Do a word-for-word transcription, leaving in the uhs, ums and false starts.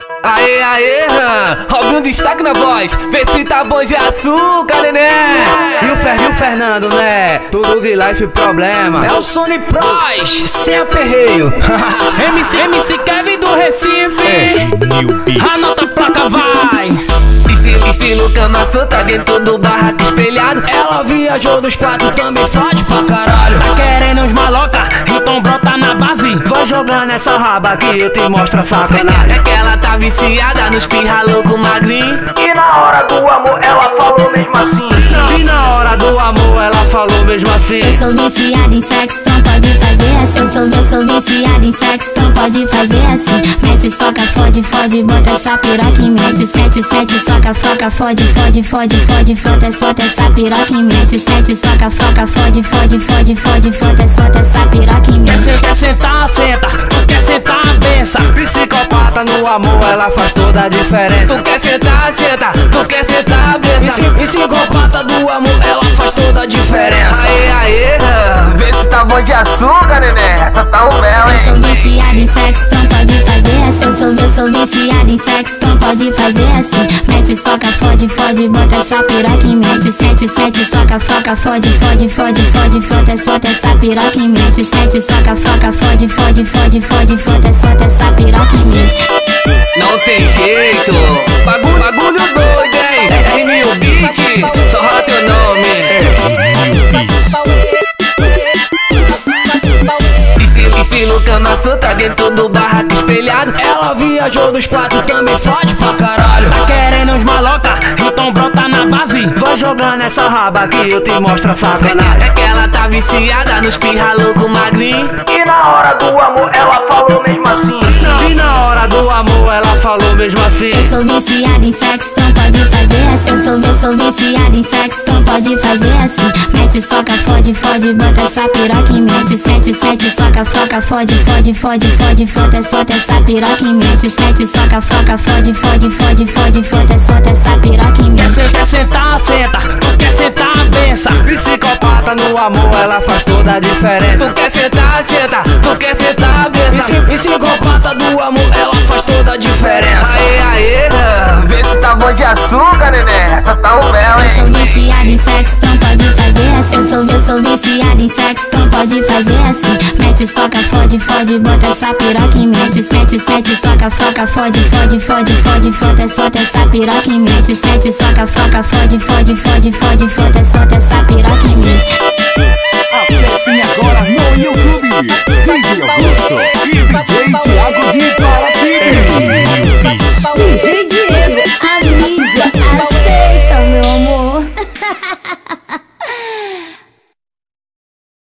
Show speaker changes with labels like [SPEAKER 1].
[SPEAKER 1] Aê, aê, Robinho um destaque na voz. Vê se tá bom de açúcar, neném.
[SPEAKER 2] E o Fer, e o Fernando, né? Tudo de life problema.
[SPEAKER 3] É o Sony Pros, sem aperreio.
[SPEAKER 4] M C, M C Kevin do Recife. Anota a placa, vai.
[SPEAKER 1] Estilo, estilo cama solta dentro do barraco espelhado.
[SPEAKER 3] Ela viajou dos quatro, também fode pra caralho.
[SPEAKER 4] Tá querendo uns maloca, então brota na base.
[SPEAKER 2] Vai jogando essa raba que eu te mostro a sacanagem.
[SPEAKER 1] É que ela tá viciada nos pirra louco magrinho.
[SPEAKER 3] E na hora do amor ela falou mesmo assim.
[SPEAKER 2] E na hora do amor ela falou mesmo assim.
[SPEAKER 5] Eu sou viciada em sexo, então pode fazer assim. Eu sou, eu sou viciada em sexo, então pode fazer assim. Mete, soca, fode, fode, bota essa piroca em mente. Sete, sete, soca, foca, fode, fode, fode, fode, fode, solta essa piroca em mente. Sete, soca, foca, fode, fode, fode, fode, fode, solta essa piroca em
[SPEAKER 4] Quer,
[SPEAKER 5] mente.
[SPEAKER 4] se, quer sentar, senta. Tu quer sentar, benção.
[SPEAKER 2] Psicopata no amor, ela faz toda a diferença.
[SPEAKER 1] Tu quer sentar, senta. Tu quer sentar, benção.
[SPEAKER 3] Psicopata do amor, ela faz toda a diferença.
[SPEAKER 1] Aê, aê, vê se tá bom de açúcar, neném. Essa tá o mel,
[SPEAKER 5] Eu sou
[SPEAKER 1] hein.
[SPEAKER 5] viciada em sexo, então pode fazer assim. Eu sou, eu sou viciada em sexo, então pode fazer assim. Mete, soca, fode, fode, bota essa piroca em mente. Sete, sete, soca, foca, fode, fode, fode, fode, fode, solta essa piroca em mente. Sete, soca, foca, fode, fode, fode, fode, fode, solta essa piroca em mente.
[SPEAKER 1] Não tem jeito, bagulho, bagulho doido, hein. R mil Beat, só rola teu nome. Estilo, estilo cama solta dentro do barraco espelhado.
[SPEAKER 3] Ela viajou dos quatro, também fode pra caralho.
[SPEAKER 4] Tá querendo uns maloca, então brota na base.
[SPEAKER 2] Vai jogando essa raba que eu te mostro a sacanagem.
[SPEAKER 1] É que ela tá viciada nos pirra louco magrinho.
[SPEAKER 3] E na hora do amor ela falou mesmo assim.
[SPEAKER 2] E na hora do amor ela falou mesmo assim.
[SPEAKER 5] Eu sou viciada em sexo, então pode fazer assim. Eu sou, eu sou viciada em sexo, então pode fazer assim. Mete, soca, fode, fode, bota essa piroca em mente. Sete, sete, soca, foca, fode, fode, fode, fode, fode, solta essa piroca em mente. Sete, soca, foca, fode, fode, fode, fode, fode, solta essa piroca em
[SPEAKER 4] Quer,
[SPEAKER 5] mente.
[SPEAKER 4] se, quer sentar, senta. Tu quer sentar, benção.
[SPEAKER 2] Psicopata no amor, ela faz toda a diferença.
[SPEAKER 1] Tu quer sentar, senta. Tu quer sentar, benção.
[SPEAKER 3] Psicopata do amor, ela faz toda a diferença.
[SPEAKER 1] Aê, aê, vê se tá bom de açúcar, neném. Essa tá o mel,
[SPEAKER 5] Eu sou
[SPEAKER 1] hein.
[SPEAKER 5] viciada em sexo, então pode fazer assim. Eu sou, eu sou viciada em sexo, então pode fazer assim. Mete, soca, fode, fode, bota essa piroca em mente. Sete, sete, soca, foca, fode, fode, fode, fode, fode, solta essa piroca em mente. Sete, soca, foca, fode, fode, fode, fode, fode, solta essa piroca em mente.
[SPEAKER 6] Acesse agora no YouTube D J Augusto e D J Thiago de Paraty.